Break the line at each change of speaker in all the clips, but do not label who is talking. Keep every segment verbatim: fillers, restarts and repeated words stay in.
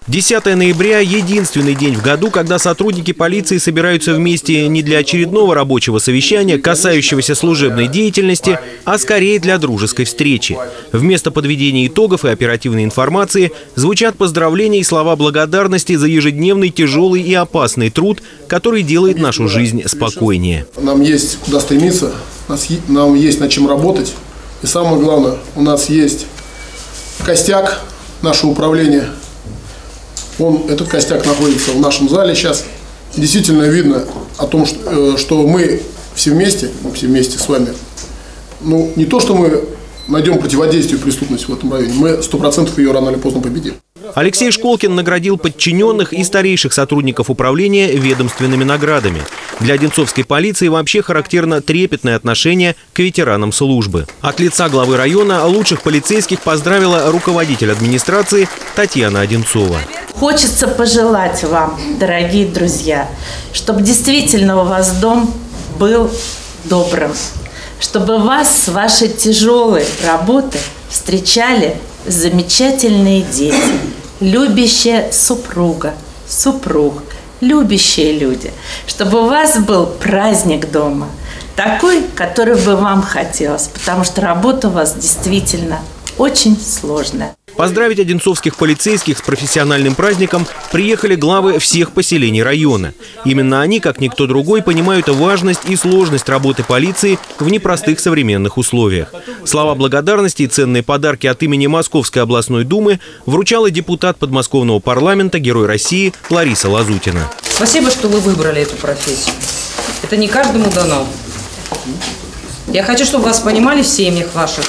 десятое ноября – единственный день в году, когда сотрудники полиции собираются вместе не для очередного рабочего совещания, касающегося служебной деятельности, а скорее для дружеской встречи. Вместо подведения итогов и оперативной информации звучат поздравления и слова благодарности за ежедневный тяжелый и опасный труд, который делает нашу жизнь спокойнее.
Нам есть куда стремиться, нам есть над чем работать. И самое главное, у нас есть костяк нашего управления. Он, этот костяк находится в нашем зале сейчас. Действительно видно о том, что, что мы все вместе, мы все вместе с вами, ну, не то, что мы найдем противодействие преступности в этом районе, мы сто процентов ее рано или поздно победим.
Алексей Школкин наградил подчиненных и старейших сотрудников управления ведомственными наградами. Для одинцовской полиции вообще характерно трепетное отношение к ветеранам службы. От лица главы района лучших полицейских поздравила руководитель администрации Татьяна Одинцова.
Хочется пожелать вам, дорогие друзья, чтобы действительно у вас дом был добрым, чтобы вас с вашей тяжелой работы встречали замечательные дети, любящая супруга, супруг, любящие люди, чтобы у вас был праздник дома, такой, который бы вам хотелось, потому что работа у вас действительно очень сложная.
Поздравить одинцовских полицейских с профессиональным праздником приехали главы всех поселений района. Именно они, как никто другой, понимают важность и сложность работы полиции в непростых современных условиях. Слова благодарности и ценные подарки от имени Московской областной думы вручала депутат подмосковного парламента, герой России Лариса Лазутина.
Спасибо, что вы выбрали эту профессию. Это не каждому дано. Я хочу, чтобы вас понимали в семьях ваших.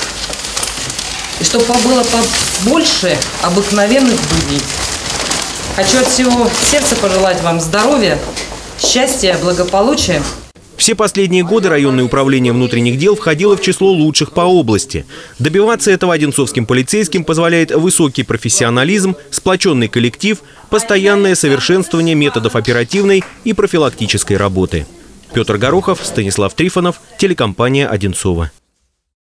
И чтобы было побольше обыкновенных будней. Хочу от всего сердца пожелать вам здоровья, счастья, благополучия.
Все последние годы районное управление внутренних дел входило в число лучших по области. Добиваться этого одинцовским полицейским позволяет высокий профессионализм, сплоченный коллектив, постоянное совершенствование методов оперативной и профилактической работы. Петр Горохов, Станислав Трифонов, телекомпания «Одинцово».